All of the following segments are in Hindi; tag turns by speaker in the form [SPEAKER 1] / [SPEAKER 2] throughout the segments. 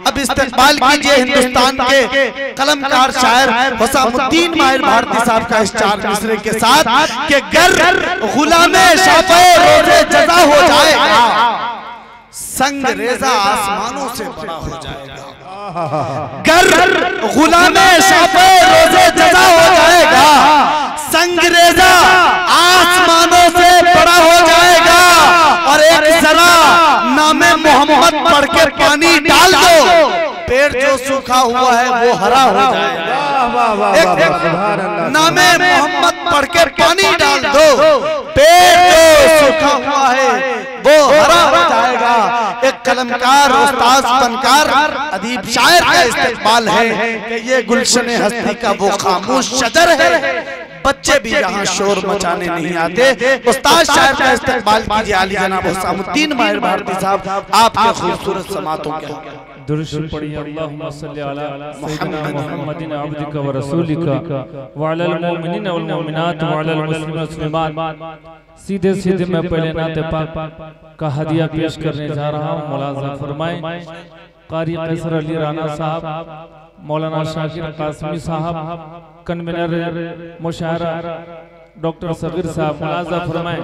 [SPEAKER 1] अब इस्तकबाल कीजिए हिंदुस्तान के कलमकार शायर हुसामुद्दीन माहिर भारती साहब का इस 4 मिसरे के साथ कि गर गुलामे शाफे रोज़े जज़ा हो जाएगा, संग रेजा आसमानों से बड़ा हो जाएगा। गर गुलामे शाफे रोज़े जज़ा हो जाएगा, संग रेजा आसमानों से बड़ा हो जाएगा। और एक जरा नामे मोहम्मद पढ़ के पानी डाल दो, पेड़ जो सूखा हुआ है वो हरा हो जाएगा। एक नामे मोहम्मद पढ़ के पानी डाल दो, पेड़ जो सूखा हुआ है वो हरा हो जाएगा। एक कलमकार, उस्ताद, फनकार, अदीब, शायर का इस्तेमाल है कि ये गुलशन हस्ती का वो खामोश शजर है, बच्चे भी यहाँ शोर मचाने नहीं आते। उस्ताद शायर का इस्तेमाल कीजिए आली जनाब हुसामुद्दीन माहिर भारती साहब, आपके खूबसूरत समातों के
[SPEAKER 2] दुरूद पढ़िए। अल्लाहुम्मा सल्ली अला सय्यिदिना मुहम्मदिन अब्दिका व रसूलिका व अलल मुमिनीना वल मुमिनात व अलल मुस्लिमीन वल मुस्लिमात। सीधे सीधे मैं पहले नाते पाक का हदिया पेश करने जा रहा हूँ। मुलाज़ा फरमाएं कारी कैसर अली राना साहब, मौलाना शाकिर कासमी साहब, कन्वीनर मुशायरा डॉक्टर सबीर साहब, मुलाज़ा फरमाएं।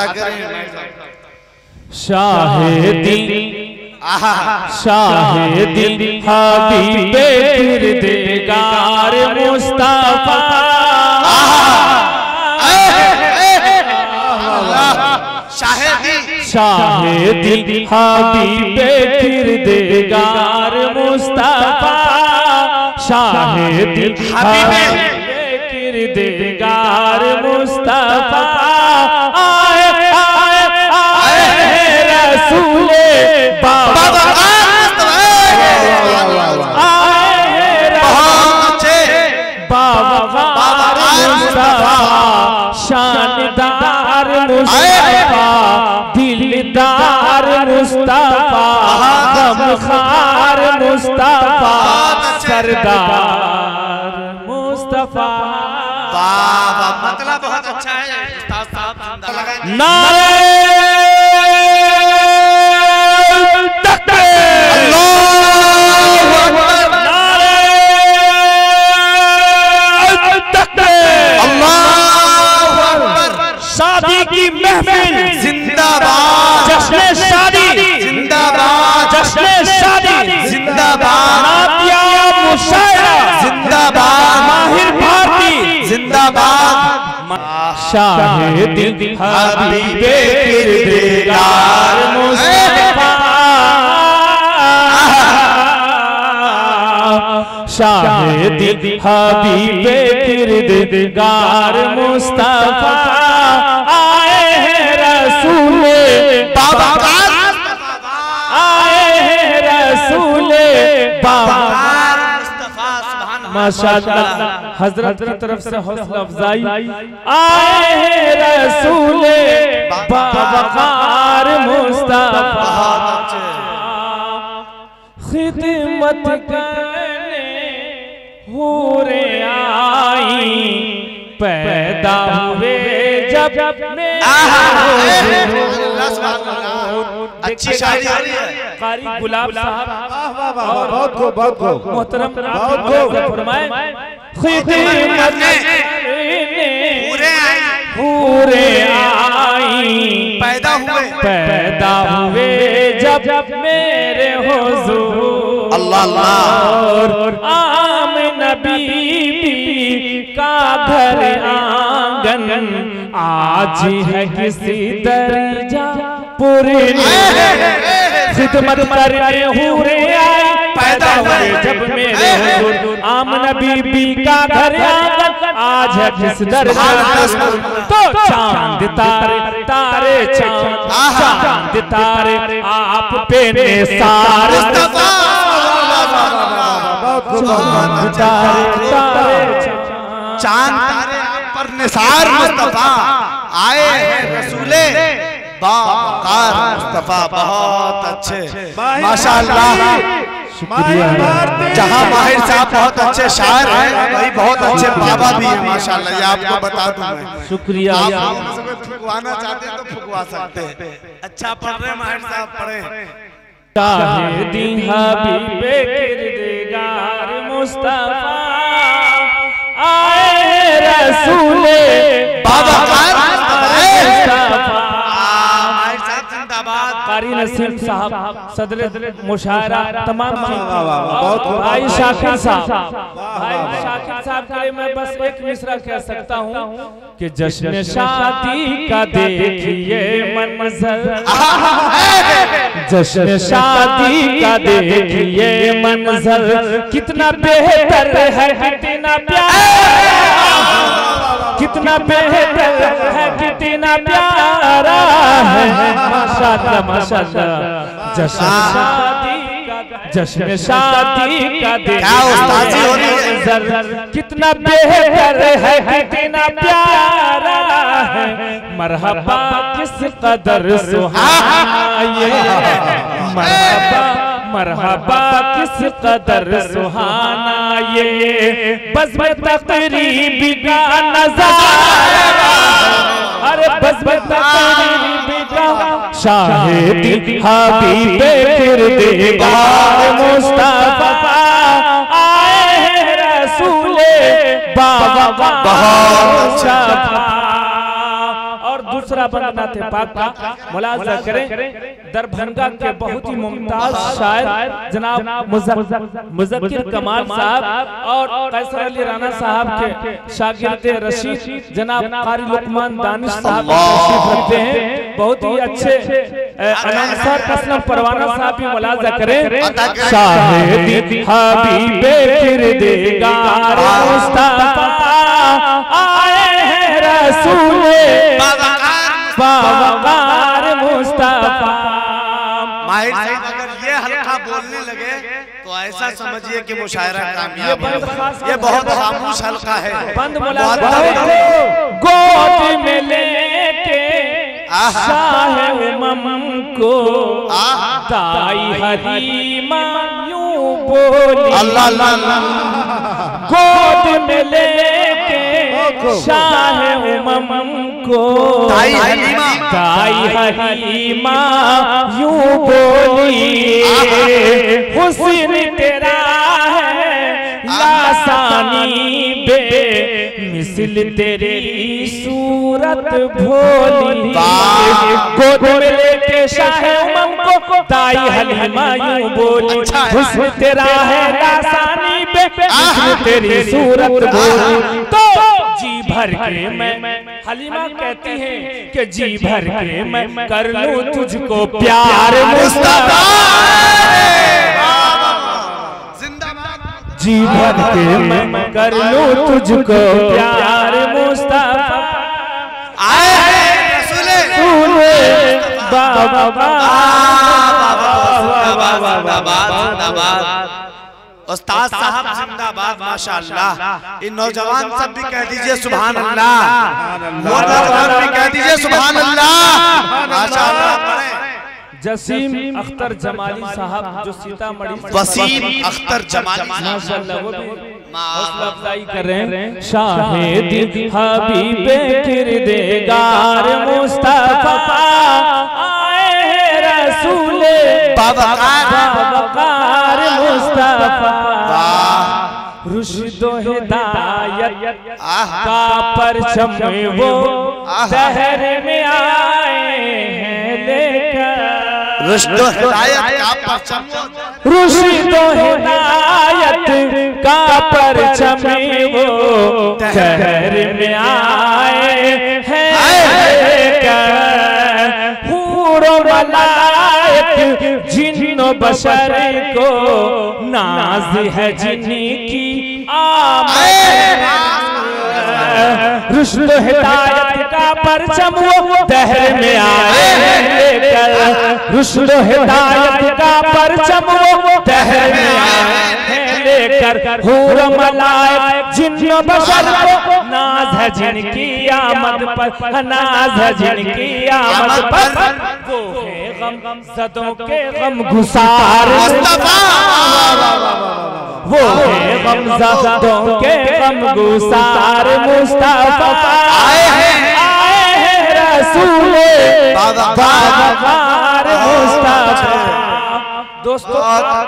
[SPEAKER 2] शाहिदी शाहिदी हबीबे किरदार मुस्तफा, शाहिदी हबीबे किरदार मुस्तफा, शाहिदी हबीबे किरदार मुस्तफा। आए आए आए रसूले बाबा, शानदार मुस्तफा, दिलदार मुस्तफा, गमखार मुस्तफा, सरदार मुस्तफा।
[SPEAKER 1] मतलब बहुत अच्छा है उस्ताद साहब,
[SPEAKER 2] नारे शादी की महफिल जिंदाबाद, जश्न शादी जिंदाबाद, जश्न शादी जिंदाबाद, नातिया मुशायरा जिंदाबाद, माहिर भारती जिंदाबाद। शाहिदी हबीबे किरदार मुस्तफा, शाहिदी हबीबे किरदार मुस्तफा। आए हैं रसूले बाबा, आए हैं रसूले बाबा। माशाअल्लाह हजरत की तरफ से हौसला अफजाई। आए हैं रसूले बाबा मुस्तफा, खिदमत करने हूरे आई, पैदा हुए जब अच्छी शायरी है कारी गुलाब साहब, बहुत को मोहतरम फरमाएं। खिदमत हूरे आई, पैदा हुए जब मेरे हुजूर, अल्लाह आमिना बीबी का घर आंगन, आज है किसी दर्जा पूरी। खिदमत करने हूरे आई, पैदा हुए जब मेरे हुजूर, आमिना बीबी का घर आंगन, आज है किस दर्जा। तो चांद तारे तारे चांद तारे आप पे निसार,
[SPEAKER 1] चांद तारे पर निसार मुस्तफा। आए हैं रसूले बाकार मुस्तफा। बहुत अच्छे माशाअल्लाह, जहाँ माहिर साहब बहुत अच्छे शायर हैं, वही बहुत अच्छे बाबा भी हैं माशाअल्लाह। ये आपको बता दूं मैं।
[SPEAKER 2] शुक्रिया।
[SPEAKER 1] आप फुकवाना चाहते हैं तो फुकवा सकते हैं। अच्छा पढ़ रहे माहिर साहब, पढ़े।
[SPEAKER 2] शाहिदी हबीबे किरदगार मुस्तफा आए रसूले बाबा कारी नसीम साहब सदर मुशायरा तमाम भाई शाकिर साहब के लिए मैं बस एक मिसरा कह सकता हूँ कि जश्न शादी का देखिए मंजर, जश्न शादी का देखिए मंजर, कितना बेहतर है कितना प्यारा, कितना बेहतर है कितना प्यारा है, माशाअल्लाह माशाअल्लाह। जश्न शादी का देखिए कितना बेहतर है कितना प्यारा है, मरहबा किस कदर सुहाना ये, मरहबा मरहबा किस कदर सुहाना ये, बज़्म तक़रीब का नज़ारा, अरे बज़्म तक़रीब का शाहिदी हबीबे किरदगार मुस्तफा आए हैं रसूले बाबा मुस्तफा। और दूसरा बंदना थे पाक का मुलाज़ा करें, दरभंगा के बहुत ही मुमताज शायर जनाब मुज़क्किर कमाल साहब और कैसर अली राना साहब के शागिर्द रशीद जनाब कारी लुकमान दानिश साहब तशरीफ रखते हैं। बहुत ही अच्छे अनाउंसर असलम परवाना साहब भी मुलाज़ा करें। शाहिदी हबीबे किरदगार मुस्तफा आए हैं रसूले बाबा मुस्तफा।
[SPEAKER 1] माहिर साहब अगर ये हल्का बोलने लगे तो ऐसा समझिए कि मुशायरा कामयाब है। ये बहुत खामोश हल्का है।
[SPEAKER 2] बंद गोद में लेके शाह उमम को दाई हलीमा यूं बोली,
[SPEAKER 1] अल्लाह अल्लाह,
[SPEAKER 2] गोद में लेके शाह उमम को दाई हलीमा यूं बोली, हुस्न तेरा है लासानी बे मिसल तेरी सूरत भोली, गोद में लेके शाह उमम को दाई हलीमा यूं बोली, हुस्न तेरा है लासानी बे मिसल तेरी सूरत भोली। तो जी भर के मैं, हलीमा कहती हैं कि जी भर के मैं कर लूं तुझको प्यार मुस्तफा, जी भर के मैं कर लूं तुझको प्यार मुस्तफा आए रसूले बाबा।
[SPEAKER 1] उस्ताद साहब जिंदाबाद माशाअल्लाह। इन नौजवान सब भी कह दीजिए सुभान अल्लाह, वो नौजवान भी कह दीजिए सुभान अल्लाह माशाअल्लाह।
[SPEAKER 2] जसीम अख्तर जमाली साहब जो सीतामढ़ी,
[SPEAKER 1] वसीम अख्तर जमाली
[SPEAKER 2] माशाअल्लाह वो भी हौसला अफजाई कर रहे हैं। शाहिदी हबीबे किरदगार मुस्तफा आए हैं रसूले बाबकार मुस्तफा, रुश्द हिदायत का परचम वो शहर में आए हैं लेकर,
[SPEAKER 1] रुश्द हिदायत का परचम,
[SPEAKER 2] रुश्द हिदायत का परचम वो शहर में आए हैं लेकर, हूर मलाइक जिन्नो बशर को नाज है जिनकी आमद, रुश्द हिदायत का परचम वो दहर में आए लेकर, रुश्द हिदायत का परचम वो दहर में आए लेकर, हूर मलाइक जिन्नो बशर को नाज है जिनकी आमद पर, नाज है जिनकी आमद पर, वो है गम ज़दों के गम गुसार मुस्तफा, वो है गम ज़दों के गम गुसार मुस्तफा आए हैं रसूले बाबा मुस्तफा। दोस्तों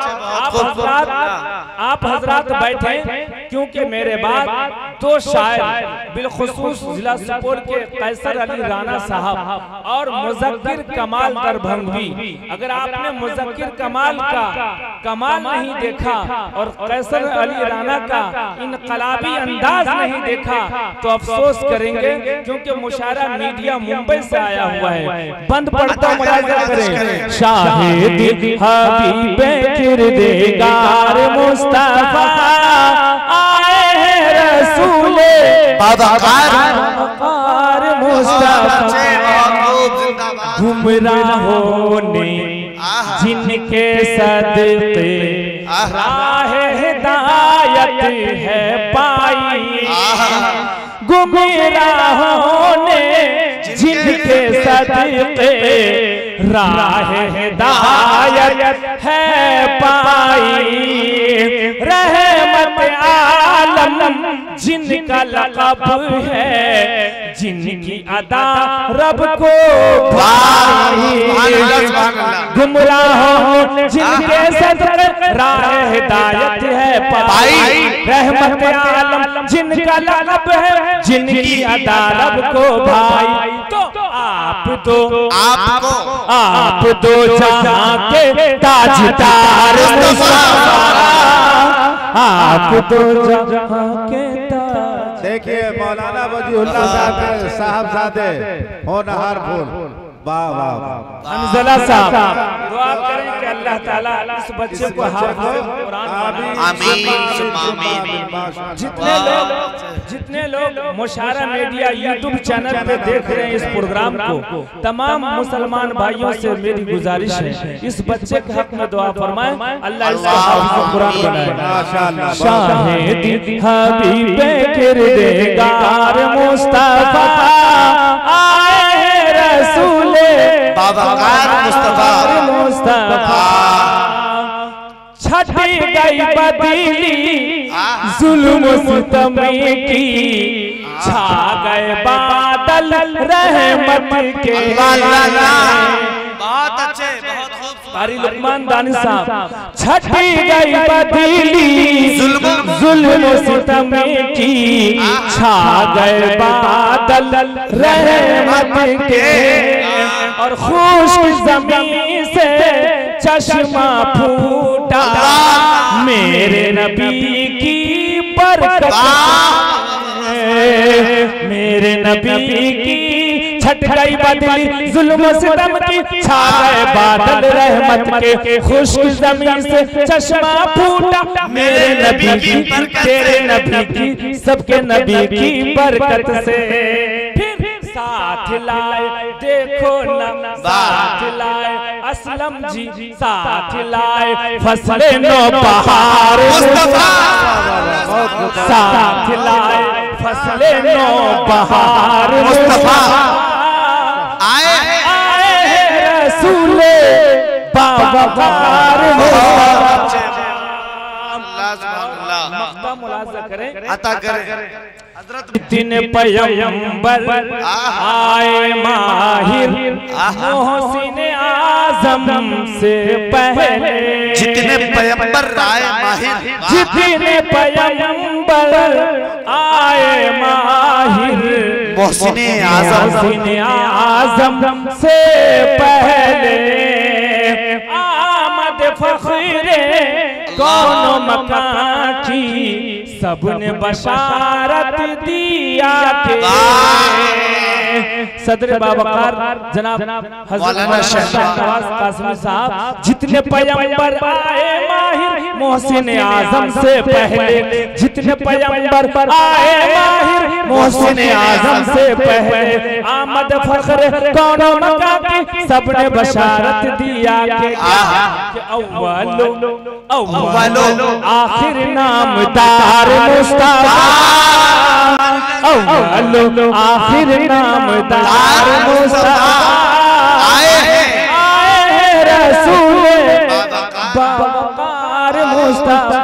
[SPEAKER 2] आप हजरात बैठे, क्योंकि मेरे बाद दो शायर बिलखुसूस जिला सुपौल के कैसर अली राणा साहब और मुज़क्किर कमाल दरभंगी, अगर आपने मुज़क्किर कमाल का कमाल नहीं देखा और कैसर अली राणा का इनकलाबी अंदाज नहीं देखा तो अफसोस करेंगे, क्योंकि मुशायरा मीडिया मुंबई से आया हुआ है। बंद पड़ता मुलाज़ा करें। शाहिद हबीबे किरदेगार मुस्तफा आए हैं रसूले बाबाकार मुस्तफा, गुमराहों ने जिनके सदके राह हिदायत है पाई, गुमराहों ने जिनके सदके राह हिदायत है पाई, रहमत आलम जिनका लक़ब है, जिनकी अदा रब को भाई, गुमराहों जिनके सदके राह हिदायत है पाई, रहमत आलम जिनका लक़ब है, जिनकी अदा रब को भाई। तो आप दो जहां के ताजदार मुस्तफा, आप दो जहां के ताज।
[SPEAKER 3] देखिए मौलाना वजीहुल्लाह साहबजादे होनहार फूल, वाह वाह वाह।
[SPEAKER 2] अनजला साहब दुआ करें कि अल्लाह ताला इस बच्चे को हाफ़िज़ कुरान बनाए। जितने लोग मुशायरा मीडिया यूट्यूब चैनल पे देख रहे हैं इस प्रोग्राम को, तमाम मुसलमान भाइयों से मेरी गुजारिश है इस बच्चे के हक में दुआ फरमाएं, अल्लाह इसको हाफ़िज़ कुरान बनाए। माशाअल्लाह। शाहिद हबीबे किरदेगार मुस्तफा आए हैं रसूले बाबाकार मुस्तफा, छटी गई बदली जुल्म सितम की, छा गए बादल रहमत के।
[SPEAKER 1] बहुत अच्छे, बहुत खूबसूरत।
[SPEAKER 2] लुकमान दानी साहब, छटी गई बदली जुल्म सितम की, छा गए बादल रहमत के, और खुश्क ज़मीं से चश्मा फूटा मेरे नबी की बरकत, मेरे नबी की छट गई बदली जुल्म सितम की, छा गए बादल रहमत के, खुश्क ज़मीं से चश्मा फूटा मेरे नबी की, तेरे नबी की, सबके नबी की बरकत से। साथ लाए देखो न साथ लाए असलम जी, साथ लाए फसले नो बहार मुस्तफा, साथ लाए फसले नो बहार मुस्तफा, आए रसूले बाबाकार मुस्तफा। मक्का मुलाज़ा करें, अता करें। जितने पैगंबर आए माहिर मोहसिन आज़म से पहले,
[SPEAKER 1] जितने पैगंबर आए माहिर,
[SPEAKER 2] जितने पैगंबर आए माहिर
[SPEAKER 1] मोहसिन आज़म
[SPEAKER 2] से पहले, आमद फ़ख़्रे कौनो मकान की, सबने बशारत दिया के। सदर बावकार जनाब हज़रत शहबाज कासिमी साहब, जितने पैगंबर आए माहिर मोहसिन आज़म से पहले, जितने पैगंबर आए माहिर मोहसिन आज़म से पहले, आमद फ़ख़्र कौनो मकान की, सबने बशारत दिया के अव्वलो आखिर नामदार मुस्तफा, अव्वलो आखिर नामदार मुस्तफा, आए रसूल बाबाकार मुस्तफा।